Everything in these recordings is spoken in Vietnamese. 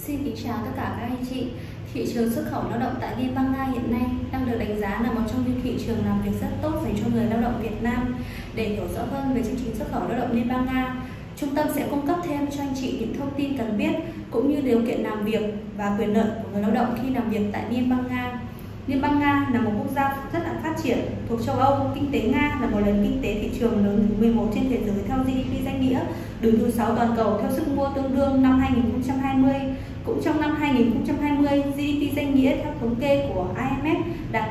Xin kính chào tất cả các anh chị. Thị trường xuất khẩu lao động tại Liên bang Nga hiện nay đang được đánh giá là một trong những thị trường làm việc rất tốt dành cho người lao động Việt Nam. Để hiểu rõ hơn về chương trình xuất khẩu lao động Liên bang Nga, trung tâm sẽ cung cấp thêm cho anh chị những thông tin cần biết cũng như điều kiện làm việc và quyền lợi của người lao động khi làm việc tại Liên bang Nga. Liên bang Nga là một quốc gia rất là phát triển thuộc châu Âu. Kinh tế Nga là một nền kinh tế thị trường lớn thứ 11 trên thế giới theo GDP danh nghĩa, đứng thứ 6 toàn cầu theo sức mua tương đương năm 2020. Cũng trong năm 2020, GDP danh nghĩa theo thống kê của IMF đạt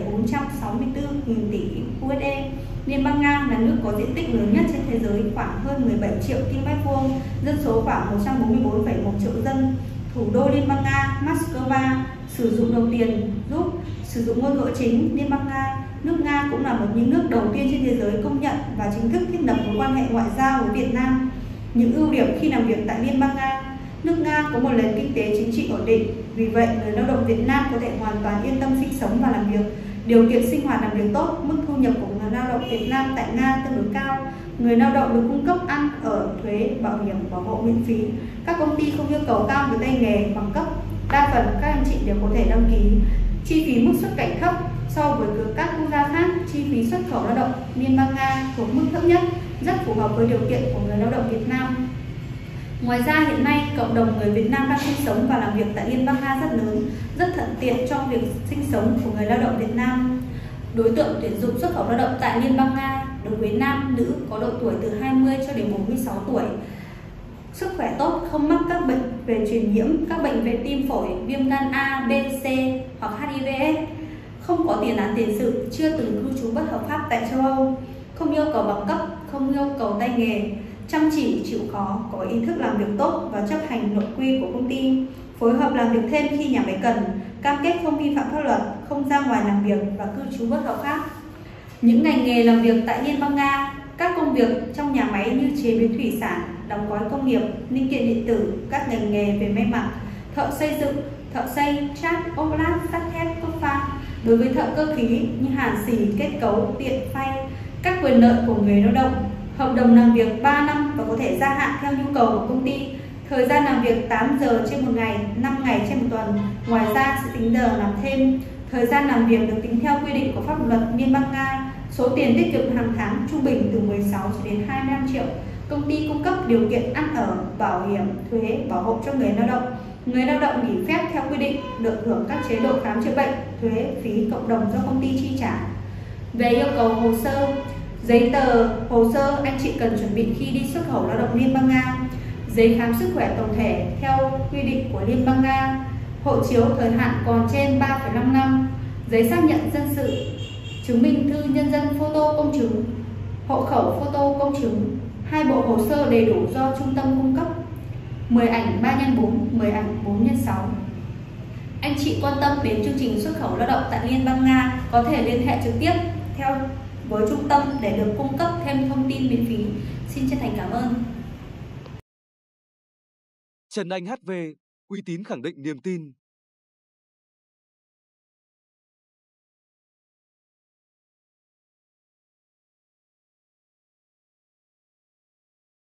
1,464 nghìn tỷ USD. Liên bang Nga là nước có diện tích lớn nhất trên thế giới, khoảng hơn 17 triệu km2, dân số khoảng 144,1 triệu dân. Thủ đô Liên bang Nga, Moscow, sử dụng đồng tiền rúp, sử dụng ngôn ngữ chính Liên bang Nga. Nước Nga cũng là một những nước đầu tiên trên thế giới công nhận và chính thức thiết lập mối quan hệ ngoại giao với Việt Nam. Những ưu điểm khi làm việc tại Liên bang Nga: nước Nga có một nền kinh tế chính trị ổn định, vì vậy người lao động Việt Nam có thể hoàn toàn yên tâm sinh sống và làm việc. Điều kiện sinh hoạt làm việc tốt, mức thu nhập của người lao động Việt Nam tại Nga tương đối cao. Người lao động được cung cấp ăn ở, thuế, bảo hiểm, bảo hộ miễn phí. Các công ty không yêu cầu cao về tay nghề, bằng cấp. Đa phần các anh chị đều có thể đăng ký. Chi phí mức xuất cảnh thấp so với các quốc gia khác. Chi phí xuất khẩu lao động Liên bang Nga thuộc mức thấp nhất, rất phù hợp với điều kiện của người lao động Việt Nam. Ngoài ra hiện nay cộng đồng người Việt Nam đang sinh sống và làm việc tại Liên bang Nga rất lớn, rất thuận tiện trong việc sinh sống của người lao động Việt Nam. Đối tượng tuyển dụng xuất khẩu lao động tại Liên bang Nga đối với nam, nữ có độ tuổi từ 20 cho đến 46 tuổi. Sức khỏe tốt, không mắc các bệnh về truyền nhiễm, các bệnh về tim phổi, viêm gan A, B, C hoặc HIV/AIDS, không có tiền án tiền sự, chưa từng cư trú bất hợp pháp tại châu Âu, không yêu cầu bằng cấp, không yêu cầu tay nghề, chăm chỉ, chịu khó, có ý thức làm việc tốt và chấp hành nội quy của công ty, phối hợp làm việc thêm khi nhà máy cần, cam kết không vi phạm pháp luật, không ra ngoài làm việc và cư trú bất hợp pháp. Những ngành nghề làm việc tại Liên bang Nga: các công việc trong nhà máy như chế biến thủy sản, đóng gói công nghiệp, linh kiện điện tử, các ngành nghề về may mặc, thợ xây dựng, thợ xây, chát, ốp lát, sắt thép, cốt pha. Đối với thợ cơ khí như hàn xì, kết cấu, điện phay. Các quyền lợi của người lao động: hợp đồng làm việc 3 năm và có thể gia hạn theo nhu cầu của công ty. Thời gian làm việc 8 giờ trên một ngày, 5 ngày trên một tuần. Ngoài ra sẽ tính giờ làm thêm. Thời gian làm việc được tính theo quy định của pháp luật Liên bang Nga. Số tiền tiết kiệm hàng tháng trung bình từ 16 cho đến 25 triệu. Công ty cung cấp điều kiện ăn ở, bảo hiểm, thuế, bảo hộ cho người lao động. Người lao động nghỉ phép theo quy định được hưởng các chế độ khám chữa bệnh, thuế, phí cộng đồng do công ty chi trả. Về yêu cầu hồ sơ: giấy tờ, hồ sơ anh chị cần chuẩn bị khi đi xuất khẩu lao động Liên bang Nga: giấy khám sức khỏe tổng thể theo quy định của Liên bang Nga, hộ chiếu thời hạn còn trên 3,5 năm, giấy xác nhận dân sự, chứng minh thư nhân dân photo công chứng, hộ khẩu photo công chứng, 2 bộ hồ sơ đầy đủ do trung tâm cung cấp, 10 ảnh 3x4, 10 ảnh 4x6. Anh chị quan tâm đến chương trình xuất khẩu lao động tại Liên bang Nga có thể liên hệ trực tiếp với trung tâm để được cung cấp thêm thông tin miễn phí. Xin chân thành cảm ơn. Trần Anh HV, uy tín khẳng định niềm tin.